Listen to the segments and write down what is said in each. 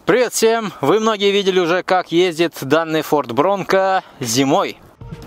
Привет всем! Вы многие видели уже, как ездит данный Ford Bronco зимой.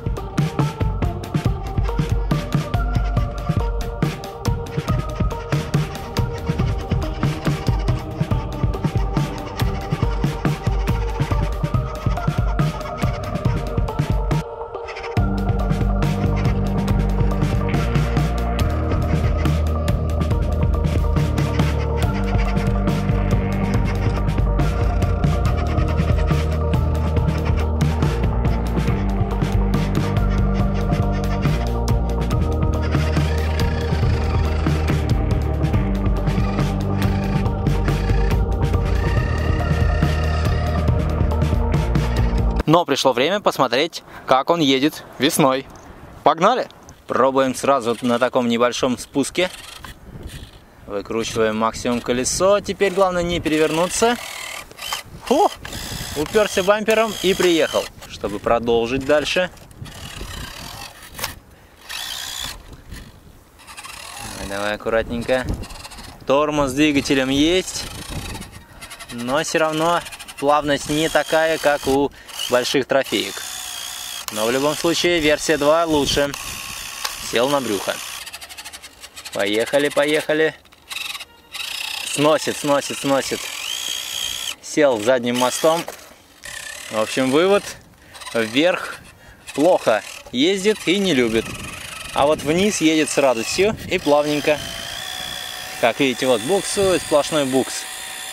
Но пришло время посмотреть, как он едет весной. Погнали! Пробуем сразу на таком небольшом спуске. Выкручиваем максимум колесо. Теперь главное не перевернуться. Фу! Уперся бампером и приехал, чтобы продолжить дальше. Давай аккуратненько. Тормоз с двигателем есть, но все равно плавность не такая, как у больших трофеек. Но в любом случае версия 2 лучше. Сел на брюхо. Поехали, поехали. Сносит. Сел задним мостом. В общем, вывод: вверх плохо ездит и не любит. А вот вниз едет с радостью и плавненько. Как видите, вот буксует, сплошной букс.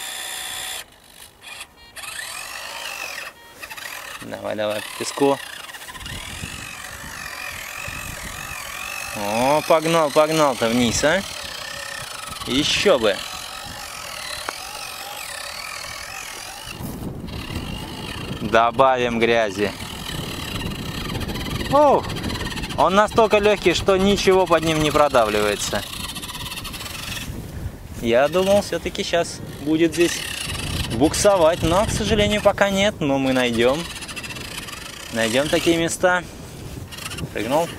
Давай по песку. О, погнал-то вниз, а? Еще бы. Добавим грязи. О, он настолько легкий, что ничего под ним не продавливается. Я думал, все-таки сейчас будет здесь буксовать, но, к сожалению, пока нет, но мы найдем. Найдем такие места. Прыгнул.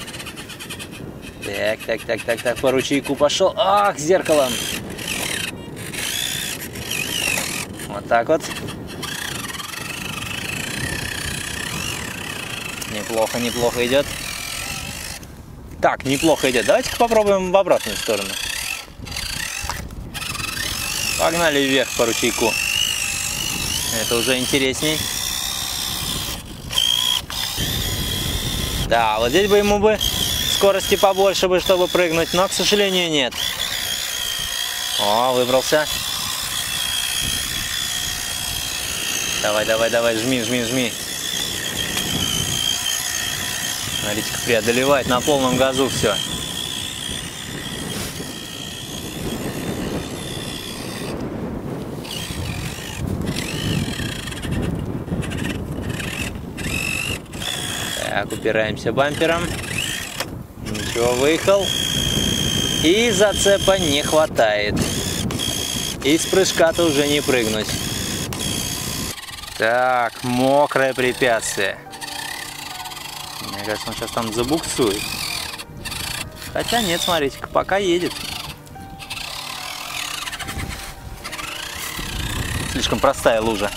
Так, по ручейку пошел. Ах, зеркалом. Вот так вот. Неплохо идет. Так, неплохо идет. Давайте-ка попробуем в обратную сторону. Погнали вверх по ручейку. Это уже интересней. Да, вот здесь бы ему скорости побольше бы, чтобы прыгнуть, но, к сожалению, нет. О, выбрался. Давай, жми. Смотрите-ка, преодолевает на полном газу все. Так, упираемся бампером. Ничего, выехал. И зацепа не хватает. И с прыжка-то уже не прыгнуть. Так, мокрое препятствие. Мне кажется, он сейчас там забуксует. Хотя нет, смотрите-ка, пока едет. Слишком простая лужа.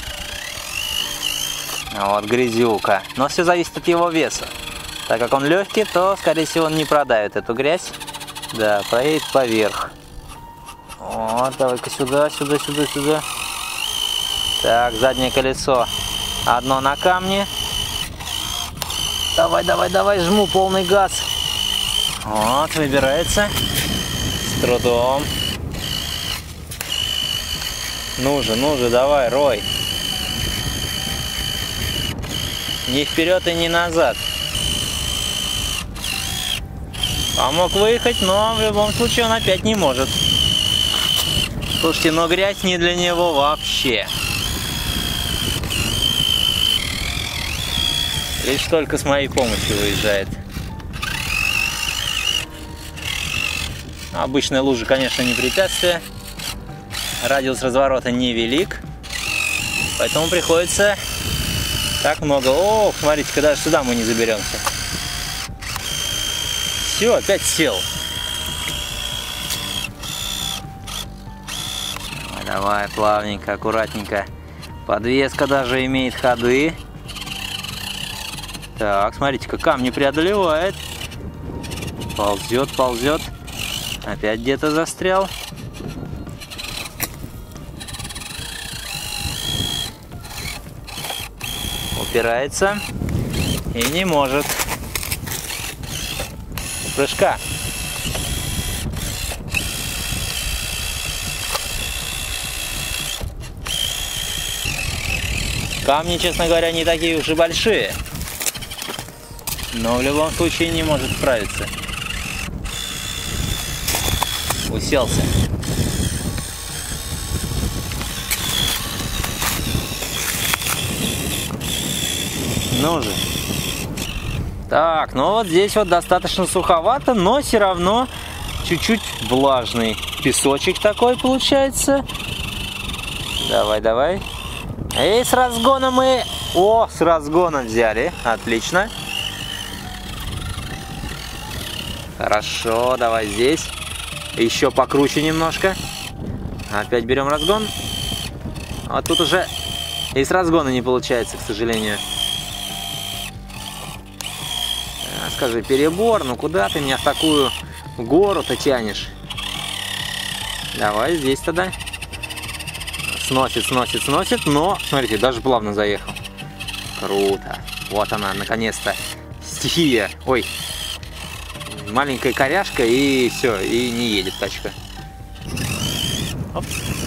Вот грязюка. Но все зависит от его веса. Так как он легкий, то, скорее всего, он не продавит эту грязь. Да, проедет поверх. Вот, давай-ка сюда. Так, заднее колесо. Одно на камне. Давай, жму полный газ. Вот, выбирается. С трудом. Ну же, давай, рой. Ни вперед и ни назад. Помог выехать, но в любом случае он опять не может. Слушайте, но грязь не для него вообще. Лишь только с моей помощью выезжает. Обычная лужа, конечно, не препятствие. Радиус разворота невелик. Поэтому приходится так много. О, смотрите-ка, даже сюда мы не заберемся. Все, опять сел. Давай, плавненько, аккуратненько. Подвеска даже имеет ходы. Так, смотрите-ка, камни преодолевает. Ползет, ползет. Опять где-то застрял. Упирается. И не может. Прыжка. Камни, честно говоря, не такие уж и большие. Но в любом случае не может справиться. Уселся. Ну же. Так, ну вот здесь вот достаточно суховато, но все равно чуть-чуть влажный песочек такой получается. Давай, давай. И с разгона мы... О, с разгона взяли. Отлично. Хорошо, давай здесь. Еще покруче немножко. Опять берем разгон. А тут уже и с разгона не получается, к сожалению. Скажи, перебор, ну куда ты меня в такую гору-то тянешь? Давай здесь тогда. Сносит, сносит, сносит, но, смотрите, даже плавно заехал. Круто. Вот она, наконец-то. Стихия. Ой. Маленькая коряшка, и все, и не едет тачка. Оп.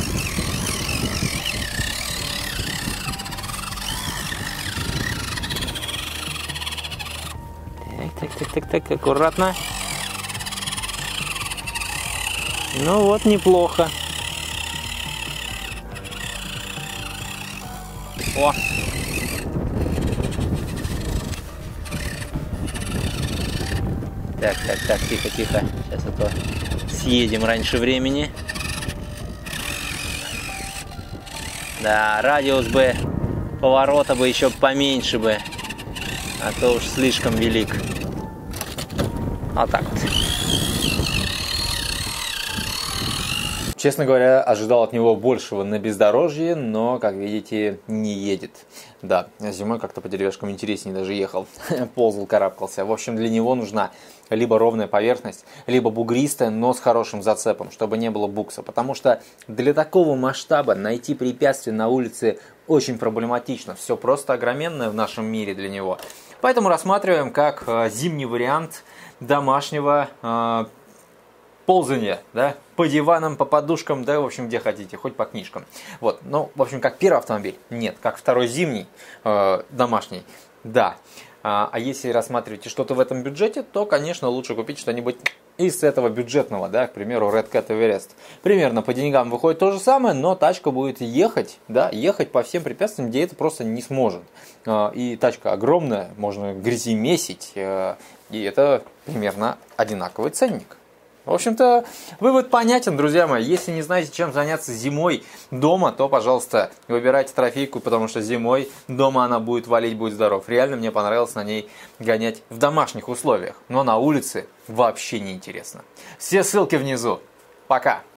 Так, аккуратно. Ну вот, неплохо. О! Так, тихо. Сейчас а то съедем раньше времени. Да, радиус бы поворота бы еще поменьше бы, а то уж слишком велик. Вот так вот. Честно говоря, ожидал от него большего на бездорожье, но, как видите, не едет. Да, зимой как-то по деревяшкам интереснее даже ехал, ползал, карабкался. В общем, для него нужна либо ровная поверхность, либо бугристая, но с хорошим зацепом, чтобы не было букса. Потому что для такого масштаба найти препятствие на улице очень проблематично. Все просто огроменное в нашем мире для него. Поэтому рассматриваем как зимний вариант домашнего ползание, да, по диванам, по подушкам, да, в общем, где хотите, хоть по книжкам. Вот, ну, в общем, как первый автомобиль, нет, как второй зимний, домашний, да. А если рассматриваете что-то в этом бюджете, то, конечно, лучше купить что-нибудь из этого бюджетного, да, к примеру, Red Cat Everest. Примерно по деньгам выходит то же самое, но тачка будет ехать, да, ехать по всем препятствиям, где это просто не сможет. И тачка огромная, можно грязи месить, и это примерно одинаковый ценник. В общем-то, вывод понятен, друзья мои. Если не знаете, чем заняться зимой дома, то, пожалуйста, выбирайте трофейку, потому что зимой дома она будет валить, будь здоров. Реально мне понравилось на ней гонять в домашних условиях, но на улице вообще не интересно. Все ссылки внизу. Пока!